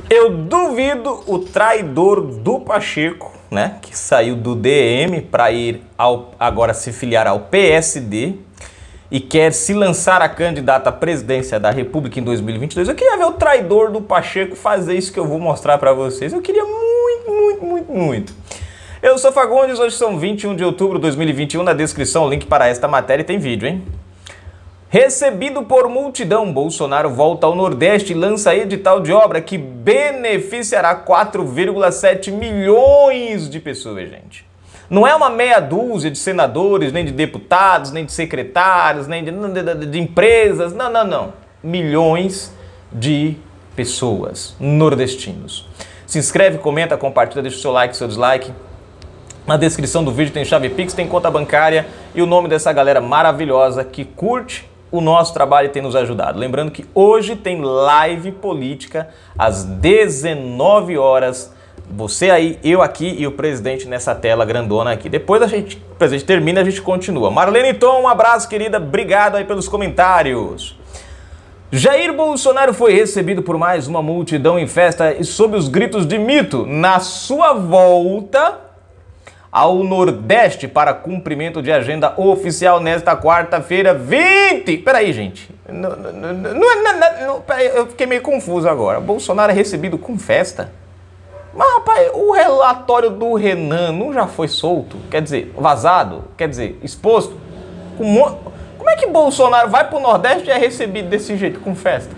Eu duvido o traidor do Pacheco, né, que saiu do DM para ir agora se filiar ao PSD e quer se lançar a candidata à presidência da República em 2022. Eu queria ver o traidor do Pacheco fazer isso que eu vou mostrar para vocês. Eu queria muito. Eu sou Fagundes, hoje são 21 de outubro de 2021. Na descrição o link para esta matéria tem vídeo, hein? Recebido por multidão, Bolsonaro volta ao Nordeste e lança edital de obra que beneficiará 4,7 milhões de pessoas, gente. Não é uma meia dúzia de senadores, nem de deputados, nem de secretários, nem de empresas, não. Milhões de pessoas nordestinos. Se inscreve, comenta, compartilha, deixa o seu like, seu dislike. Na descrição do vídeo tem chave Pix, tem conta bancária e o nome dessa galera maravilhosa que curte o nosso trabalho e tem nos ajudado. Lembrando que hoje tem live política às 19 horas. Você aí, eu aqui e o presidente nessa tela grandona aqui. Depois o presidente termina e a gente continua. Marlene Tom, um abraço, querida. Obrigado aí pelos comentários. Jair Bolsonaro foi recebido por mais uma multidão em festa e sob os gritos de mito na sua volta ao Nordeste para cumprimento de agenda oficial nesta quarta-feira, 20... Peraí, gente. Peraí, eu fiquei meio confuso agora. Bolsonaro é recebido com festa? Mas, rapaz, o relatório do Renan não já foi solto? Quer dizer, vazado? Quer dizer, exposto? Como é que Bolsonaro vai pro Nordeste e é recebido desse jeito, com festa?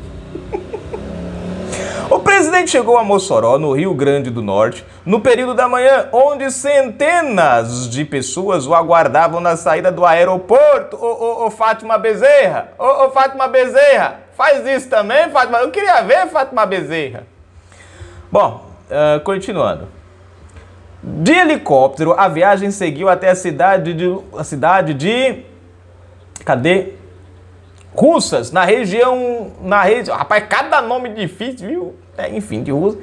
O presidente chegou a Mossoró, no Rio Grande do Norte, no período da manhã, onde centenas de pessoas o aguardavam na saída do aeroporto. Ô Fátima Bezerra, ô Fátima Bezerra, faz isso também, Fátima? Eu queria ver, Fátima Bezerra. Bom, continuando. De helicóptero, a viagem seguiu até a cidade de... Cadê? Russas, na região... Rapaz, cada nome difícil, viu? Enfim, de Russas.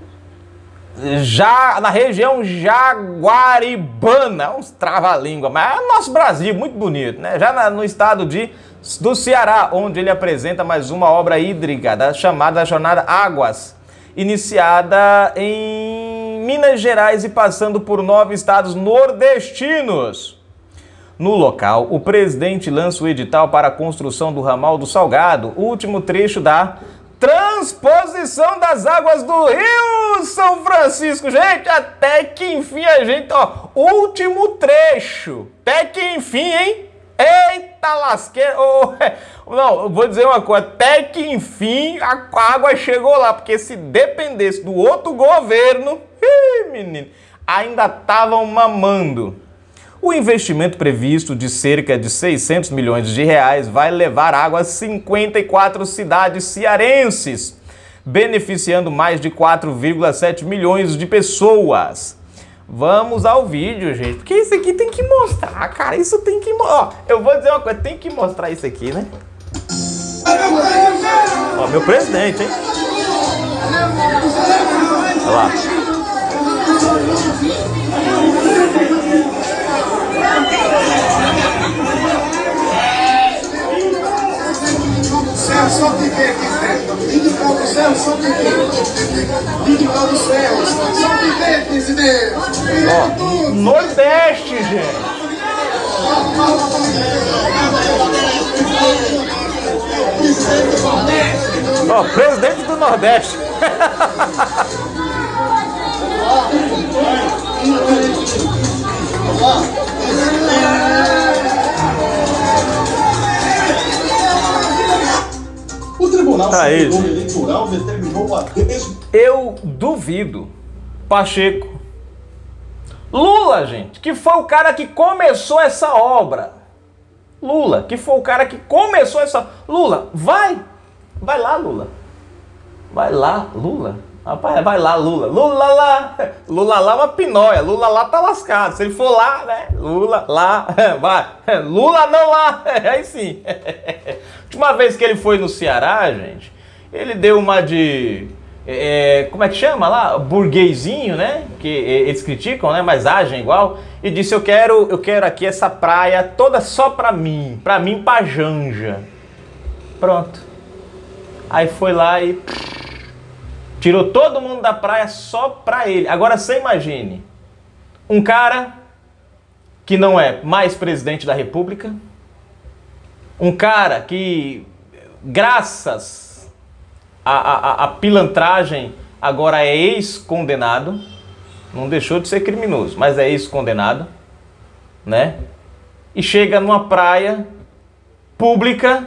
Já na região Jaguaribana, uns trava-língua, mas é nosso Brasil, muito bonito, né? Já no estado do Ceará, onde ele apresenta mais uma obra hídrica, chamada Jornada Águas, iniciada em Minas Gerais e passando por 9 estados nordestinos. No local, o presidente lança o edital para a construção do ramal do Salgado, último trecho da transposição das águas do Rio São Francisco. Gente, até que enfim a gente, último trecho. Até que enfim, hein? Eita lasqueira. Não, eu vou dizer uma coisa, até que enfim a água chegou lá, porque se dependesse do outro governo, menino, ainda estavam mamando. O investimento previsto de cerca de 600 milhões de reais vai levar água a 54 cidades cearenses, beneficiando mais de 4,7 milhões de pessoas. Vamos ao vídeo, gente, porque isso aqui tem que mostrar, cara, isso tem que mostrar. Eu vou dizer uma coisa, tem que mostrar isso aqui, né? Ó, meu presidente, hein? Olha lá. Só tem que indicar do céu, só tem que indicar do céu, só tem que presidente. Ó, Nordeste, gente. Ó, presidente do Nordeste. O Tribunal Superior Eleitoral determinou a Eu duvido. Pacheco. Lula, gente, que foi o cara que começou essa obra. Lula, que foi o cara que começou essa... Lula, vai lá, Lula. Vai lá, Lula. Rapaz, vai lá, Lula. Lula lá. Lula lá é uma pinóia. Lula lá tá lascado. Se ele for lá, né? Lula lá. Vai. Lula não lá. Aí sim. Última vez que ele foi no Ceará, gente, ele deu uma de... como é que chama lá? Burguesinho, né? Que eles criticam, né? Mas agem igual. E disse, eu quero aqui essa praia toda só pra mim, pra Janja. Pronto. Aí foi lá e... Tirou todo mundo da praia só pra ele. Agora você imagine, um cara que não é mais presidente da República, um cara que, graças à pilantragem, agora é ex-condenado, não deixou de ser criminoso, mas é ex-condenado, né? E chega numa praia pública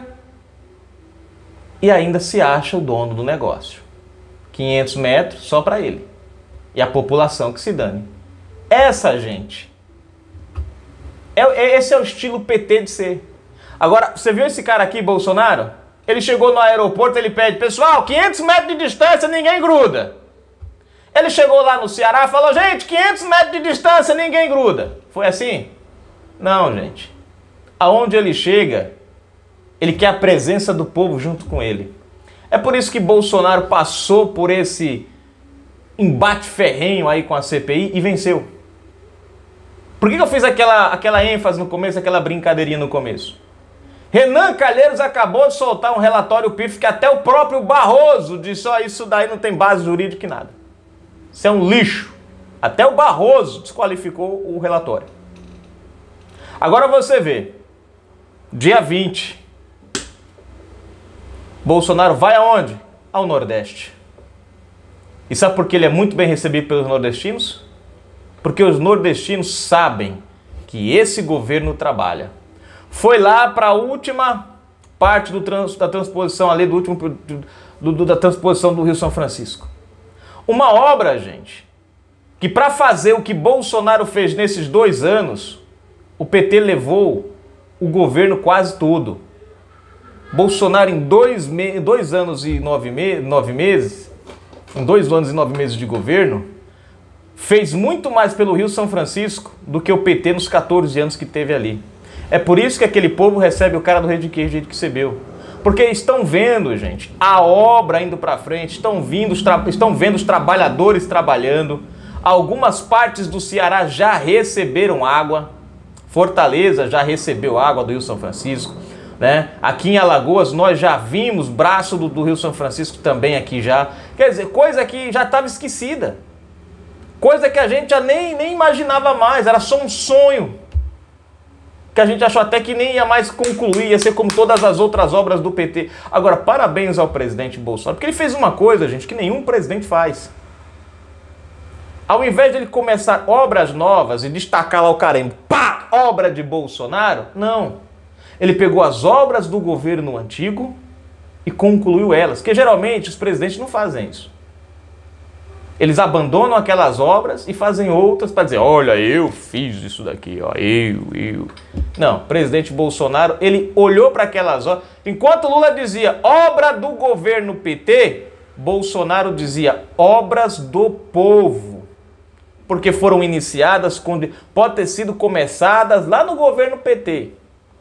e ainda se acha o dono do negócio. 500 metros só para ele. E a população que se dane. Essa gente. Esse é o estilo PT de ser. Agora, você viu esse cara aqui, Bolsonaro? Ele chegou no aeroporto, ele pede, pessoal, 500 metros de distância, ninguém gruda. Ele chegou lá no Ceará e falou, gente, 500 metros de distância, ninguém gruda. Foi assim? Não, gente. Aonde ele chega, ele quer a presença do povo junto com ele. É por isso que Bolsonaro passou por esse embate ferrenho aí com a CPI e venceu. Por que eu fiz aquela ênfase no começo, aquela brincadeirinha no começo? Renan Calheiros acabou de soltar um relatório pífio que até o próprio Barroso disse, ó, isso daí não tem base jurídica em nada. Isso é um lixo. Até o Barroso desqualificou o relatório. Agora você vê, dia 20, Bolsonaro vai aonde? Ao Nordeste. E sabe por que ele é muito bem recebido pelos nordestinos? Porque os nordestinos sabem que esse governo trabalha. Foi lá para a última parte da transposição ali, da transposição do Rio São Francisco. Uma obra, gente, que para fazer o que Bolsonaro fez nesses 2 anos, o PT levou o governo quase todo. Bolsonaro em 2 anos e 9 meses, em 2 anos e 9 meses de governo, fez muito mais pelo Rio São Francisco do que o PT nos 14 anos que teve ali. É por isso que aquele povo recebe o cara do Rei de Queijo do jeito que recebeu. Porque estão vendo, gente, a obra indo para frente, estão vendo os trabalhadores trabalhando. Algumas partes do Ceará já receberam água. Fortaleza já recebeu água do Rio São Francisco, né? Aqui em Alagoas nós já vimos braço do Rio São Francisco também aqui já. Quer dizer, coisa que já estava esquecida. Coisa que a gente já nem imaginava mais, era só um sonho. Que a gente achou até que nem ia mais concluir, ia ser como todas as outras obras do PT. Agora, parabéns ao presidente Bolsonaro, porque ele fez uma coisa, gente, que nenhum presidente faz. Ao invés de ele começar obras novas e destacar lá o carimbo, pá, obra de Bolsonaro, não. Ele pegou as obras do governo antigo e concluiu elas, porque geralmente os presidentes não fazem isso. Eles abandonam aquelas obras e fazem outras para dizer, olha, eu fiz isso daqui, ó, eu. Não, o presidente Bolsonaro, ele olhou para aquelas obras. Enquanto Lula dizia obra do governo PT, Bolsonaro dizia obras do povo. Porque foram iniciadas, pode ter sido começadas lá no governo PT.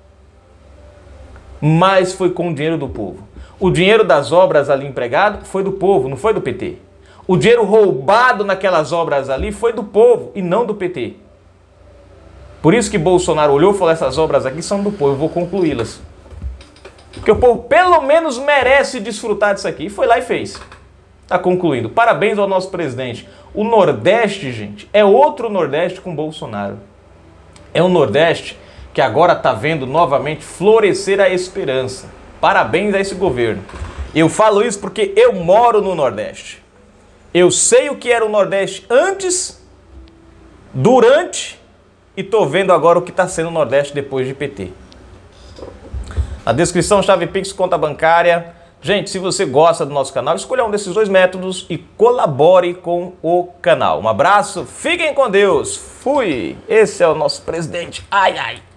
Mas foi com o dinheiro do povo. O dinheiro das obras ali empregado foi do povo, não foi do PT. O dinheiro roubado naquelas obras ali foi do povo e não do PT. Por isso que Bolsonaro olhou e falou, essas obras aqui são do povo, eu vou concluí-las. Porque o povo pelo menos merece desfrutar disso aqui. E foi lá e fez. Está concluindo. Parabéns ao nosso presidente. O Nordeste, gente, é outro Nordeste com Bolsonaro. É um Nordeste que agora está vendo novamente florescer a esperança. Parabéns a esse governo. Eu falo isso porque eu moro no Nordeste. Eu sei o que era o Nordeste antes, durante e tô vendo agora o que está sendo o Nordeste depois de PT. Na descrição, chave Pix, conta bancária. Gente, se você gosta do nosso canal, escolha um desses 2 métodos e colabore com o canal. Um abraço, fiquem com Deus, fui! Esse é o nosso presidente. Ai, ai!